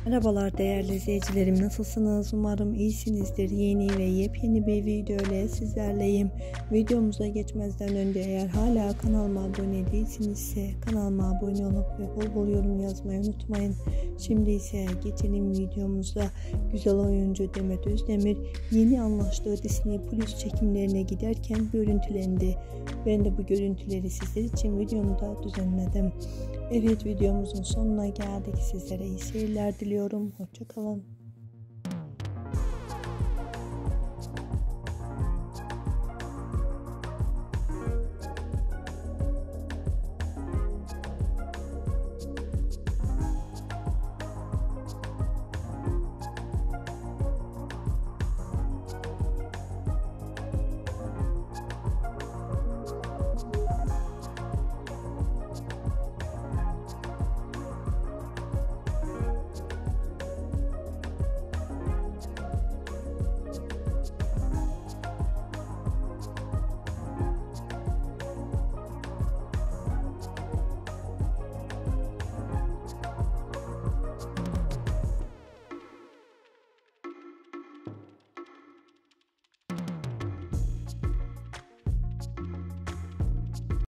Merhabalar değerli izleyicilerim, nasılsınız? Umarım iyisinizdir. Yeni ve yepyeni bir video ile sizlerleyim. Videomuza geçmezden önce eğer hala kanalıma abone değilsinizse kanalıma abone olup ve bol bol yorum yazmayı unutmayın. Şimdi ise geçelim videomuza. Güzel oyuncu Demet Özdemir yeni anlaştığı Disney Plus çekimlerine giderken görüntülendi. Ben de bu görüntüleri sizler için videomda düzenledim. Evet, videomuzun sonuna geldik. Sizlere iyi seyirler diliyorum. Hoşça kalın.